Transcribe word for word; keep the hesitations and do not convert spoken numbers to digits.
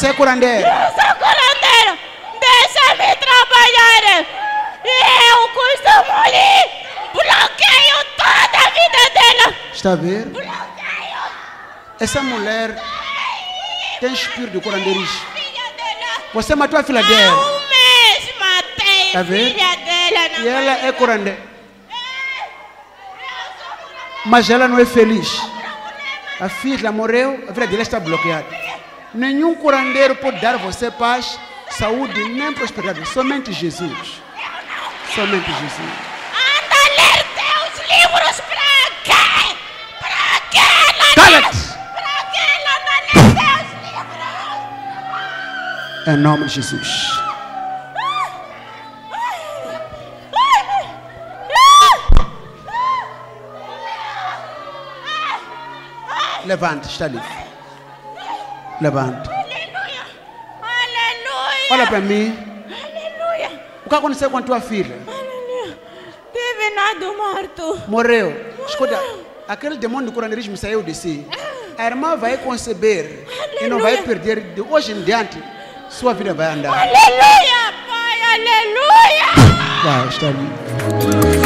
você é curandeiro. Eu sou curandeiro. Deixa-me trabalhar. Eu costumo lhe bloqueio toda a vida dela. Está a ver? Bloqueio. Essa mulher tem espírito de curandeirismo. Filha dela. Você matou a filha dela. Eu mesma tenho Tá vendo? filha dela na E ela é barriga. curandeira. Mas ela não é feliz. A filha morreu, a vida dela está bloqueada. Nenhum curandeiro pode dar a você paz, saúde, nem prosperidade. Somente Jesus. Somente Jesus. Anda a ler teus livros pra quê? Pra quê, Lana? Cala-te! Pra quê, Lana, ler teus livros? Em nome de Jesus. Levante, está livre. Levante. Aleluia! Aleluia! Olha para mim. Aleluia! O que aconteceu com a tua filha? Aleluia! Teve nada morto. Morreu. Escuta, aquele demônio do curandeirismo saiu de si. A irmã vai conceber e não vai perder. De hoje em diante, sua vida vai andar. Aleluia, Pai! Aleluia! Vai, está livre.